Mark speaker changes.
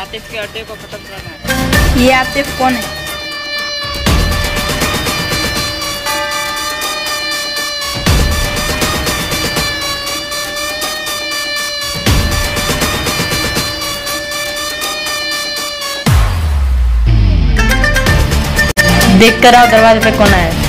Speaker 1: आतिफ के अड्डे को खत्म करना है।
Speaker 2: ये आतिफ कौन है? देख कर आओ दरवाजे पे कौन है।